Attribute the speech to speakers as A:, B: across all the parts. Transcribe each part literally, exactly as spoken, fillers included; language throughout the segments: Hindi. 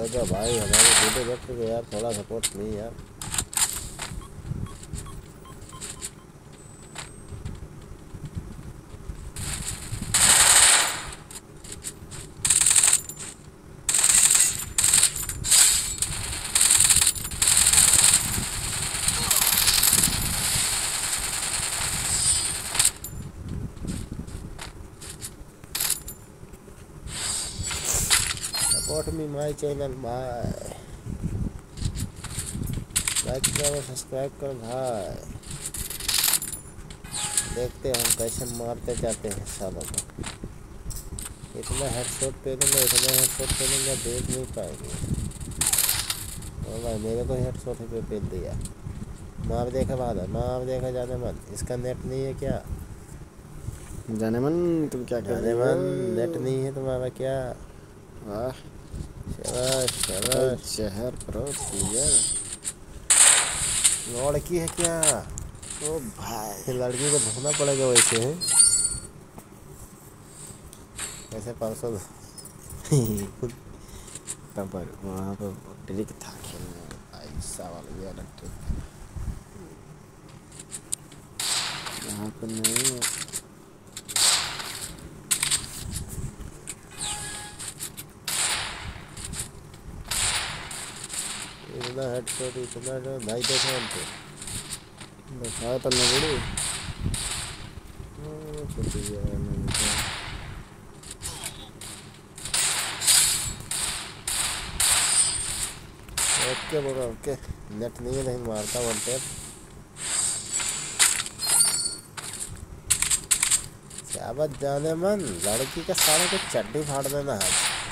A: लगा भाई हमारे छोटे बच्चे को यार थोड़ा सपोर्ट नहीं यार। सपोर्ट मी माय चैनल भाई, लाइक करो सब्सक्राइब करो भाई। देखते हैं हम कैसे मारते जाते हैं सालों को। इतना हेडशॉट पेलूंगा इतना हेडशॉट पेलूंगा देख नहीं पाएंगे। और भाई मेरे को हेडशॉट पे पेल दिया। मार देखा बाद मार देखा जाने मन, इसका नेट नहीं है क्या?
B: जाने मन तुम क्या कर
A: जाने
B: रहे
A: मन
B: हो?
A: नेट नहीं है तुम्हारा क्या?
B: वाह
A: शाबाश शाबाश।
B: जहर प्रो प्लेयर।
A: लड़की है क्या?
B: ओ भाई
A: लड़की को ढूंढना पड़ेगा वैसे है वैसे पाँच सौ
B: तब पर वहाँ पर ट्रिक था खेलने में, ऐसा वाला ये अलग ट्रिक था। यहाँ पर नहीं है।
A: इतना हेडशॉट इतना जो भाई देखो हमको
B: दिखाया तो नहीं बड़ी
A: कुछ यार नहीं था। ओके बोलो ओके। नेट नहीं है लेकिन मारता वन टेप। क्या बात जाने मन, लड़की का सारे को चड्डी फाड़ देना है।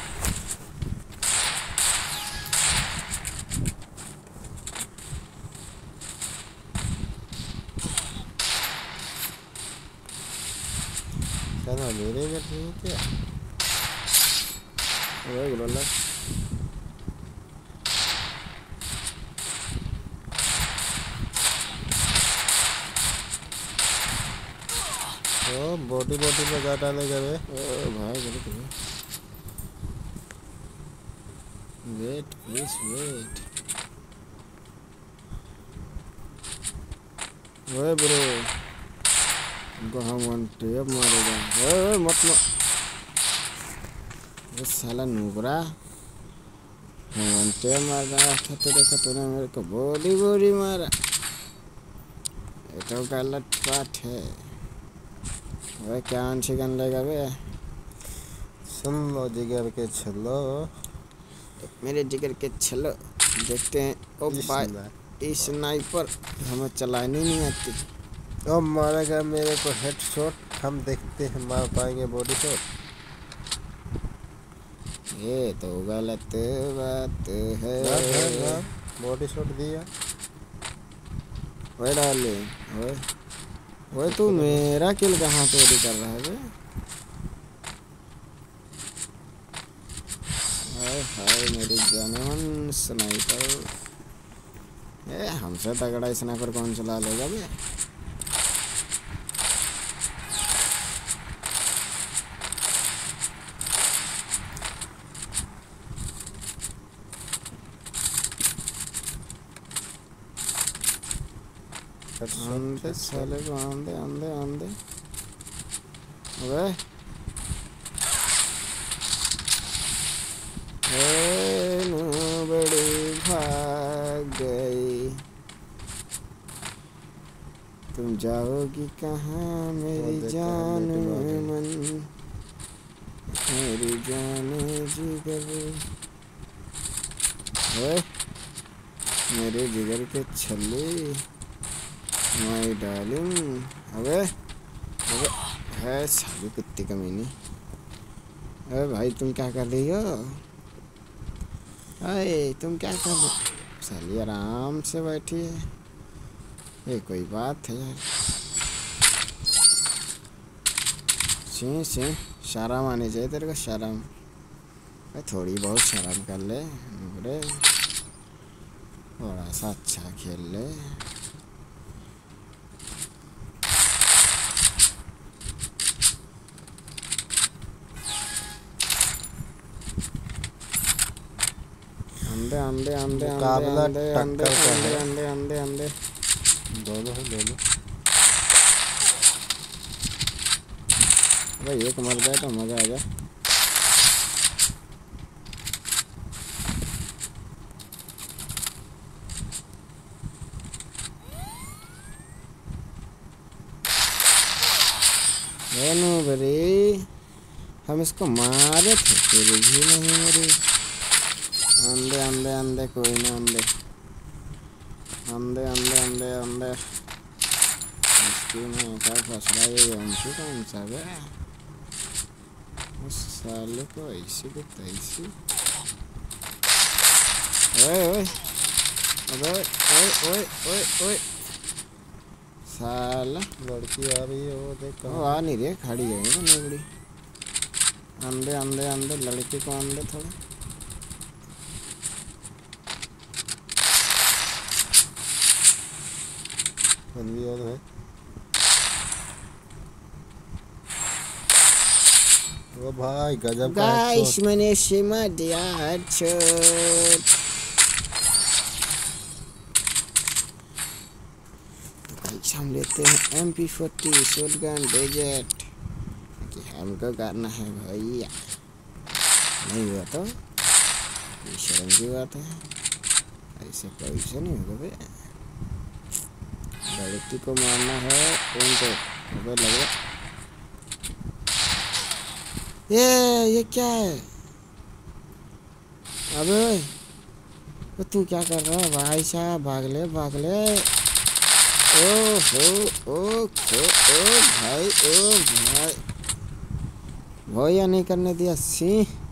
A: चलो मेरे नेट नहीं है क्या?
B: वही बोला
A: ओ बॉडी बॉडी में जा डाले गए।
B: ओ भाई गलत है। Wait please wait. ओए ब्रो उनको हम वन टेप मारेगा। ओए ओए मत मत ये साला नूबरा हम वन टेप मार रहा था तो देखा तूने मेरे को बॉडी बॉडी मारा। ये तो गलत बात है। ओए क्या अनशिकन लेगा बे?
A: सुन लो जिगर के छलो,
B: मेरे जिगर के छलो देखते हैं। ओ भाई इस स्नाइपर हमें चलानी नहीं आती।
A: अब मारेगा मेरे को हेडशॉट, हम देखते हैं मार पाएंगे बॉडी शॉट।
B: ये तो गलत बात है।
A: बॉडी शॉट दिया।
B: ओए डाले ओए ओए तू मेरा किल कहाँ चोरी कर रहा है बे? हाय हाय मेरी जाने मन स्नाइपर। ए हमसे तगड़ा स्नाइपर कौन चला लेगा बे? आंधे साले को आंधे आंधे आंधे। अबे बड़ी भाग गई। तुम जाओगी कहाँ मेरी जान मन, मेरी जान जिगर। ओए मेरे जिगर के छल्ले माय डार्लिंग। अबे अबे है साली कुत्ती कमीनी। अरे भाई तुम क्या कर रही हो? अरे तुम क्या कर रही हो? साली आराम से बैठी है, ये कोई बात है यार? सी सी शर्म आनी चाहिए तेरे को, शर्म। थोड़ी बहुत शर्म कर ले बड़े, थोड़ा सा अच्छा खेल ले। अंडे अंडे अंडे
A: मुकाबला
B: अंडे अंडे
A: टक्कर का
B: अंडे
A: है।
B: अंडे अंडे अंडे
A: दोनों है दोनों।
B: भाई एक मर जाए तो मजा आ जाए। बरे हम इसको मारे थे फिर भी नहीं मरे। अंडे अंडे अंडे कोई ना अंडे अंडे अंडे अंडे अंडे इसकी नहीं क्या फंस रहा है ये हमसे कौन सा है उस साले को ऐसी को तैसी। ओए ओए अबे ओए ओए ओए ओए साला
A: लड़की आ रही है वो देख।
B: वो आ नहीं रही खड़ी है वो नेगड़ी। अंडे अंडे अंडे लड़के को अंडे थोड़े।
A: भी और है वो भाई गजब का
B: गाइस मैंने सीमा दिया हेडशॉट। हम लेते हैं एम पी फोर्टी शॉटगन डेजेट कि हमको करना है भैया। नहीं हुआ तो ये शर्म की बात है। ऐसे पैसे नहीं होगा बे। लड़की को मारना है उनको अबे लग रहा ये ये क्या है। अबे तो तू क्या कर रहा है भाई साहब। भाग ले भाग ले। ओ हो ओ ओ ओ भाई ओ भाई भैया नहीं करने दिया सी।